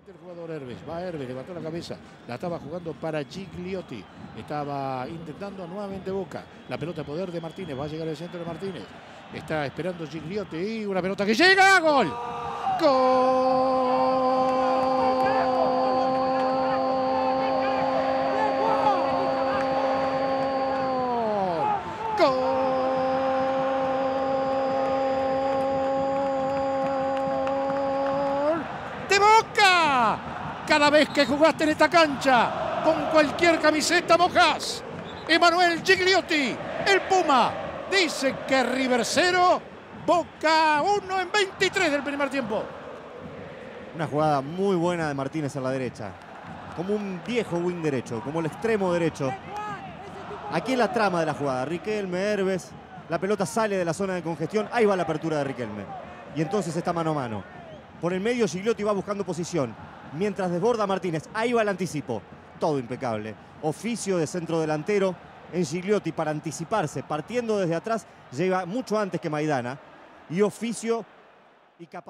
El jugador Herbes, va Herbes, levantó la cabeza, la estaba jugando para Gigliotti, estaba intentando nuevamente Boca, la pelota de poder de Martínez, va a llegar al centro de Martínez, está esperando Gigliotti y una pelota que llega, ¡gol! ¡Gol! ¡Gol! ¡De Boca! Cada vez que jugaste en esta cancha, con cualquier camiseta mojás. Emanuel Gigliotti, el Puma, dice que River 0, Boca 1 en 23 del primer tiempo. Una jugada muy buena de Martínez en la derecha. Como un viejo wing derecho, como el extremo derecho. Aquí es la trama de la jugada. Riquelme, Herbes, la pelota sale de la zona de congestión. Ahí va la apertura de Riquelme. Y entonces está mano a mano. Por el medio Gigliotti va buscando posición. Mientras desborda Martínez, ahí va el anticipo. Todo impecable. Oficio de centro delantero en Gigliotti para anticiparse. Partiendo desde atrás, llega mucho antes que Maidana. Y oficio y capacidad.